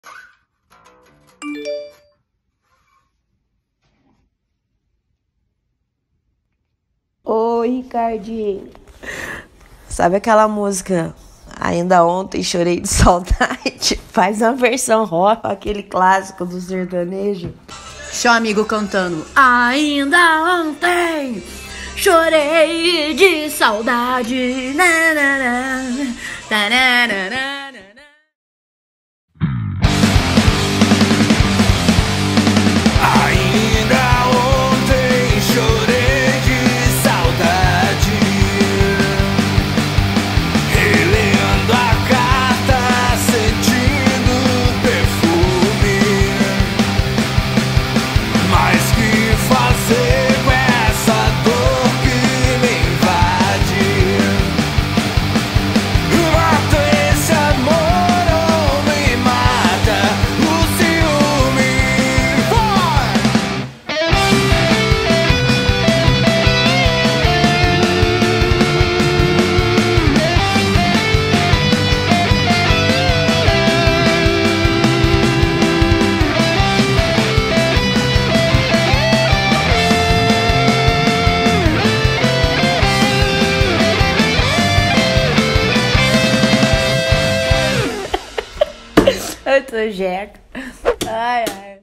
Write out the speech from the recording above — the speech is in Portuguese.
Oi, Ricardinho. Sabe aquela música Ainda Ontem Chorei de Saudade? Faz uma versão rock, aquele clássico do sertanejo. Seu amigo cantando. Ainda ontem chorei de saudade. Nanana, tananana. Ainda ontem chorei de saudade, relendo a carta, sentindo o perfume. Mas que fazer com essa dor que me invade? Mata esse amor ou me mata o ciúme? Eu tô jeca. Ai, ai.